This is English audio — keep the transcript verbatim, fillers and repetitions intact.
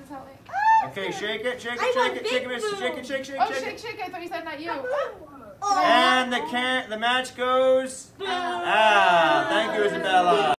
That's how it. Okay, shake it, shake it, I shake want it, big shake it, mister. food. Shake it, shake, shake, Oh, shake shake, it. shake. I thought you said not you. Oh. And the can, the match goes. Ah, thank you, Isabella.